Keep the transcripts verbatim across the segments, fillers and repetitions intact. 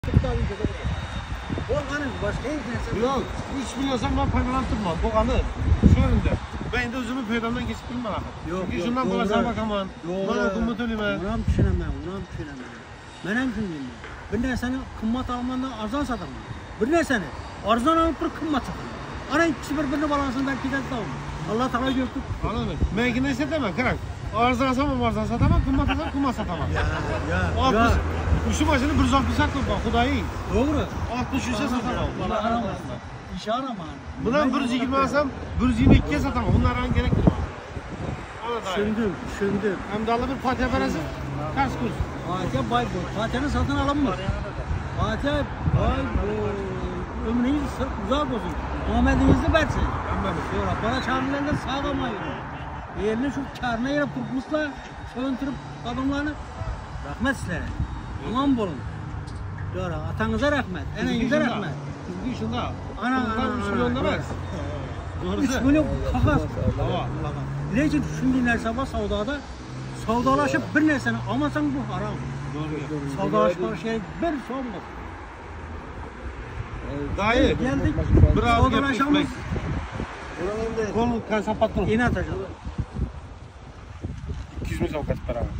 Başka hiç neyse. Yok, üç milyon ben faydalandırmam. Bu kanı şu önünde. Ben de özümün peydamdan geçip bilmem abi. Yok, Çünkü yok, şundan doğru. bulaşan bakamam. Bana okumumu söyleme. Ulan düşünemem, ulan düşünemem. Benim düşündüğüm bir de seni kımmat almandan arzan satamam. Bir de seni arzan alıp bir kımmat satamam. Ara ikisi birbirine balansın belki de tamam. Allah Teala gördük. Anladın mı? Ben ki neyse demem kırak. Arzan asamam, arzan satamam, kımmat asamam, kımmat satamam. Ya, ya, altmış, ya. kuşu başını bir yüz altmış sattım bak, Hudayı. Doğru. altmış yüze satamam. Allah aramaz. İşe arama. Bundan bir yüz yirmi alsam, bir yüz yirmi ikiye satamam. Bunlar an gerek yok. Düşündüm, düşündüm. Hem de bir Fatih parası, ters kurs. Fatih bay bu. Fatih'ini satın alınmaz. Fatih bay bu. Ömrünüz uzak olsun. Ahmet'inizi versin. Sonra bana çağrılarında sağlamayın. Yerini şu karnına yere kurtmuşlar. Söntürüp adamlarını rahmet sizlere. Aman bulun. Sonra atanıza rahmet. Enenize rahmet. Çünkü şunda. Ana ana. üç milyon demez. üç milyon kakas. Lekin şimdi nerse var savdada. Savdalaşıp bir nerseni almasan bu haram. Savdalaşma şey bir sormaz. Dayı. Geldik. Bravo Savdalaşamız. Kolu kansa patron. Yine atacağız. iki yüz milyon kaç para var?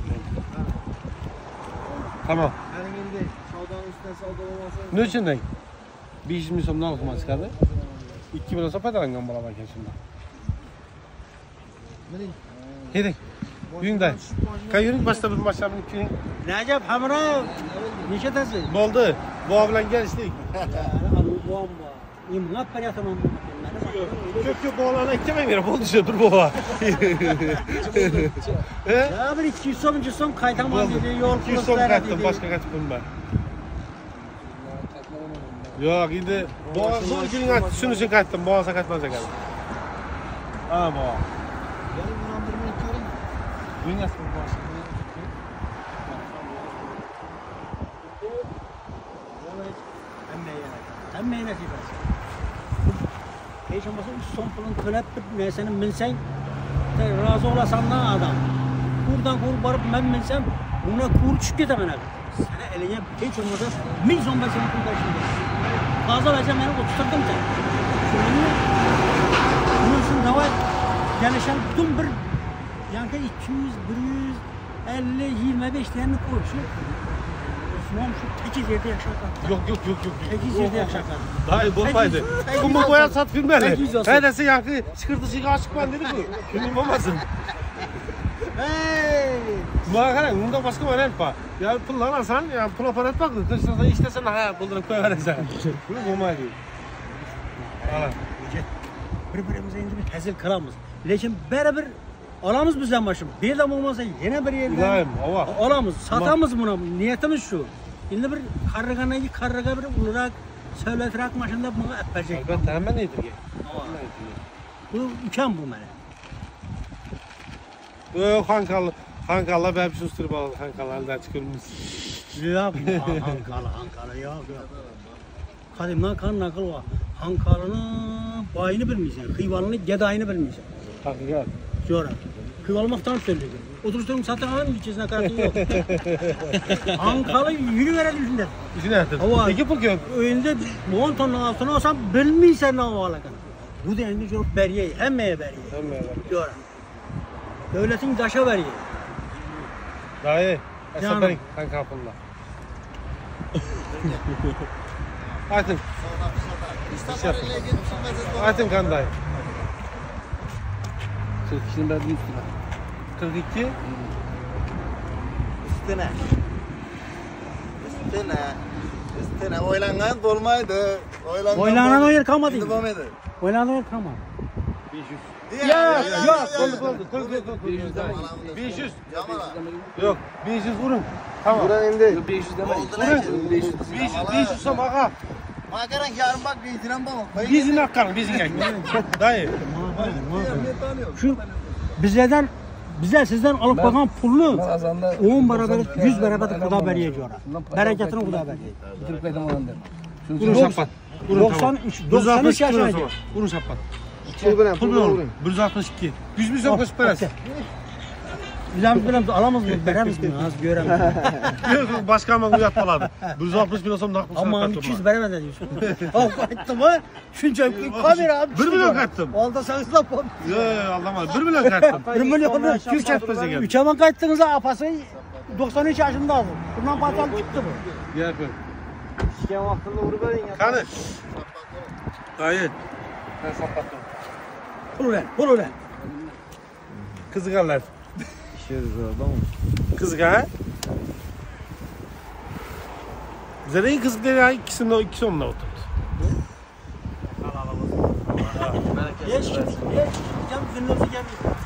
Tamam. Elinde savdanın üstüne savda olmasa. Ne için de? beş yüz milyon ne almak çıkardı? iki milyon sapet alangan bana bak şimdi. Hadi. Yürüyün de. Kayırın başta bir başlamın iki. Necap Hamra. Neşe tası. Ne oldu? Bu ablan gel işte. Bu amba. İmlat para yatamam. Kök kök boğalana eklemem yere. Bol düşüyor dur boğa. Ya bir iki yüz son, iki yüz son kaytamam dedi. Yol iki yüz son kattım. Başka kaçtım ben. Yok şimdi boğa bu ikinin kaçtı. Şunu için kattım. Boğasa kaçmayacak abi. Ha boğa. Gelin inandırmayı görün. Dünyası bu boğasa. Hem meyne nasip hiç olmazsa üç son pulun tölep bir neysenin bilsen razı olasan da adam. Buradan kur barıp ben bilsem buna kur çık git hemen abi. Sana eline hiç olmazsa bin son beşin pul taşındı. Fazla versem beni oturdum sen. Şimdi bunun için ne var? Gelişen tüm bir yankı iki yüz, bir yüz elli, yirmi beş tane kurşu. Osman şu tekiz yerde yaşakan. Yok yok yok yok. Tekiz yerde yaşakan. Daha iyi bulmaydı. Bu bu boya sat filmleri. Neredeyse yankı çıkırtıcı aşık ben dedi bu. Film olmasın. Hey! Muhakkak bunda başka var elpa. Ya pullar alsan ya pula para etmek de dışarıda istesen ha buldurup koyarsan. Bu olmaydı. Hala. Birbirimize indi bir hazır kıramız. Lekin beraber alamız bizden başım. Bir de olmasa yine bir yerden İlahim hava. alamız, satamız buna. Niyetimiz şu. Şimdi bir karrıganayı karrıga bir ulurak söyletirek maşında bunu öpecek. Ben hemen yedir ki. Bu imkan bu bana. Bu Hankalı, Hankalı ben bir şey üstüne bağlı. Hankalı elden çıkılmış. Yok, Hankalı, Hankalı yok yok. Kadimden kan nakıl var. Hankalı'nın bayını bilmeyeceksin, kıyvalını, gedayını bilmeyeceksin. Hakikat. Sonra, kıyvalmaktan söyleyeceğim. Oturuşturum satın alır mı içerisine kartı yok. Hankalı yürü verelim şimdi. İçine ettim. İki pul yok. Önünde on tonun altına olsam bilmeysen ne olakan. Bu da şimdi çok beriye, emmeye beriye. Emmeye beriye. Sonra. Devletin daşa veriyor. Dayı, Canım. esaberin kanka apınla. Aytın. Aytın kan dayı. kırk ikinin ben büyük üstüne. kırk iki. Üstüne. Üstüne. Üstüne. Oylangan dolmaydı. Oylangan Oylanan o yer kalmadı. Şimdi olmadı. Oylanan o yer kalmadı. beş yüz. Ya Yok, oldu oldu. kırk kırk beş yüz demeyin. beş yüz. Yamala. Yok, beş yüz vurun. Tamam. Buran indi. beş yüz demeyin. Oldu ne? beş yüz. beş yüz, beş yüz sama ağa. Makaran yarın bak bir itiram bana. Bizim akkarım, bizim ekmek. Dayı. Şu bizlerden bize sizden alıp bakan pullu Mağazanda on beraber yüz beraber kuda veriyor diyor. Bereketini kuda veriyor. Bitirip koydum olan der. Vurun şapat. Vurun doksan üç doksan üç yaşına yaşına. gel. Vurun şapat. Pul bilen Pul vurun. bir yüz altmış iki. yüz milyon koşup parası. Bilemiz bilemiz alamız mı? Veremiz mi? Az göremiz. Yok başka ama uyat boladı. bir yüz altmış bin olsam naklı Ama iki yüz veremez diyorsun. Al kayıttı mı? Şunca kamera abi. bir milyon kayıttım. Oldu sen ıslap. Yok Allah'ım bir milyon kayıttım. bir milyon. Türk çarpması geldi. Üç hemen kayıttığınızda apası doksan üç yaşında aldı. Bundan fazla çıktı bu. Gel koy. Şişen vaktinde vuru verin ya. Kanı. Gayet. Ben sapattım. Pul ulan, pul ulan. Kızgarlar. Kızgar. Zaten kızgar ya ikisinin o ikisi onunla oturdu. Geç kimsin? Geç. Gel zınnası gel.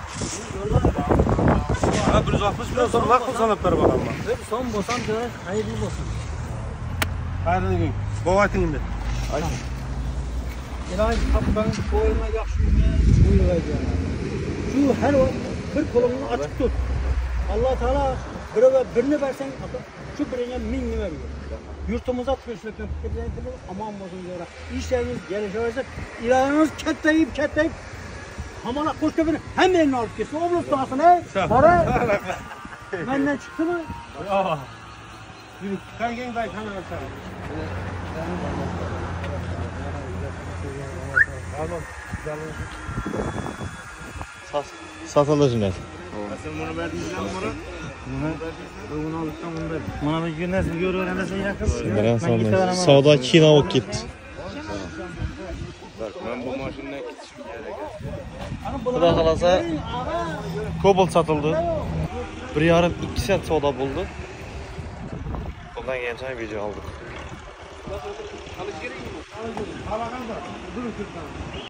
Ha bir yüz altmış bin olsam naklı sanatları bakalım. Hep son bosan diyorlar. Hayırlı olsun. Hayırlı gün. Boğatın İlahi kaptan koyma yaxşı buyuracağım. Şu her o bir kolunu açık tut. Allah Teala birine birini versen şu birine min veriyor. Yurtumuza tüfeşlik yaptıracağız aman bozun diyorlar. İşleriniz gelişirse ilahınız ketleyip ketleyip hamala koş köpünü hem elini alıp kesin. Oblus doğasın he. Para. Benden çıktı mı? Aa. Yürü. Kan gel dayı kamera çağır. Tamam. Sat, satılır şimdi. Sen bunu verdin mi bunu? Bunu aldıktan bunu da. Bana bir gün nasıl görüyor anasını yakız. Ben sana sağda Çin'e ok gitti. Ben bu maşinle gitmişim yere. Bu da kalasa Cobalt satıldı. Bir yarım iki saat soda buldu. Ondan geçen video aldık.